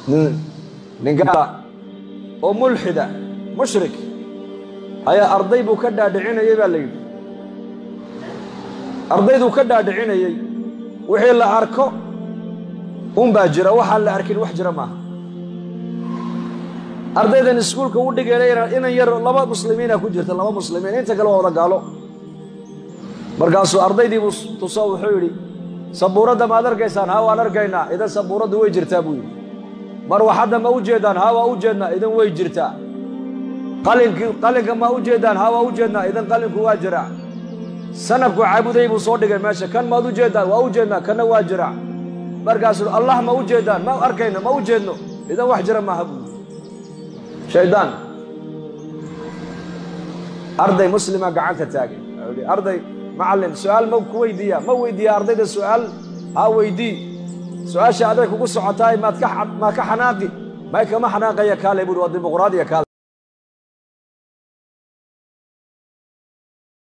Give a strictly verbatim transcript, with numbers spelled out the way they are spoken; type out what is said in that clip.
ninka oo mulxida mushrik ayaa arday buu ka dhaadhicinayay baa la yidhi ardaydu ka dhaadhicinayay wixii la arko un baa jira waxaan la arkin wax jira maaha ardaydan iskuulka u dhigayna inan yar laba muslimiina ku jirta laba muslimiin inta kale waa wada gaalo markaasuu ardaydii buu tusoo wuxuu yidhi sabuuradda maad arkaysaan haa waan arkaynaa idan sabuuraddu way jirtaa buu yidhi mar waxadda ma u jeedaan haa waa u jeednaa idan way jirtaa qalinki qalinka ma u jeedaan haa waa u jeednaa idan qalinku waa jiraa sanabku caabuday buu soo dhigay meesha kan maad u jeedaan waa u jeednaa kanna waa jiraa markaasuu allah ma u jeedaan ma arkayna ma u jeedno idan wax jira maaha buu shaydaan arday muslima gacanta taagay arday macallin su'aal ma ku weydiiya ma weydiiya ardayda su'aal ha weydii su'aasha aday kugu socotaay maad ka ma ka xanaaqi ma kama xanaaqaya kaale buu waa dimuqraadiya kaale